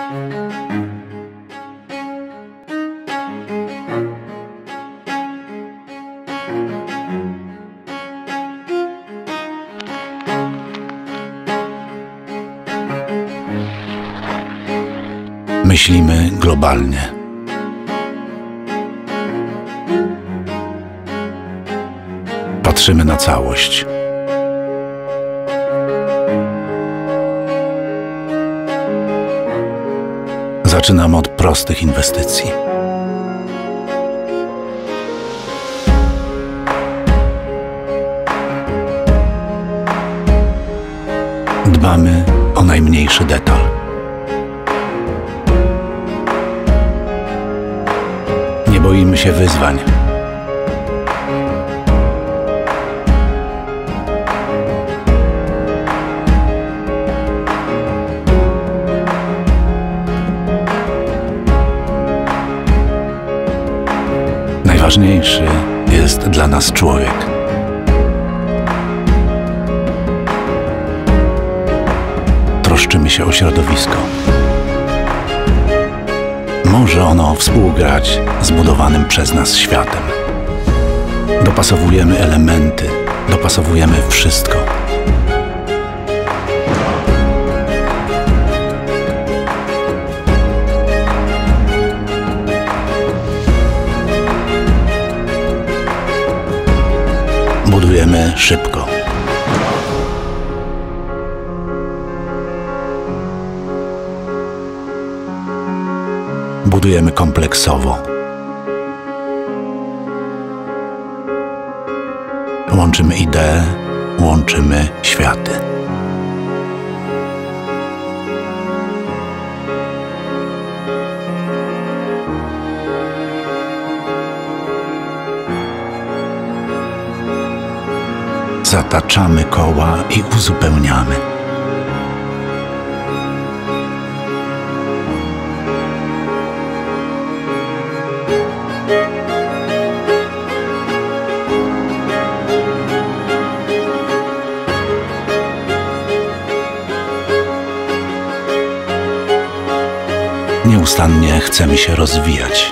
Myślimy globalnie. Patrzymy na całość. Zaczynamy od prostych inwestycji. Dbamy o najmniejszy detal. Nie boimy się wyzwań. Najważniejszy jest dla nas człowiek. Troszczymy się o środowisko. Może ono współgrać z budowanym przez nas światem. Dopasowujemy elementy, dopasowujemy wszystko. Budujemy szybko. Budujemy kompleksowo. Łączymy idee, łączymy światy. Zataczamy koła i uzupełniamy. Nieustannie chcemy się rozwijać.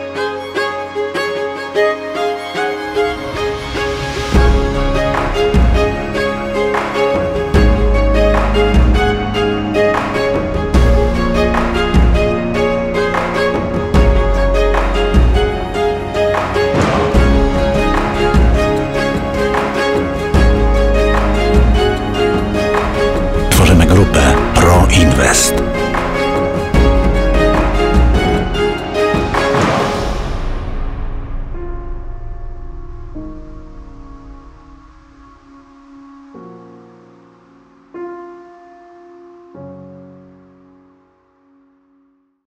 Tworzymy grupę Invest.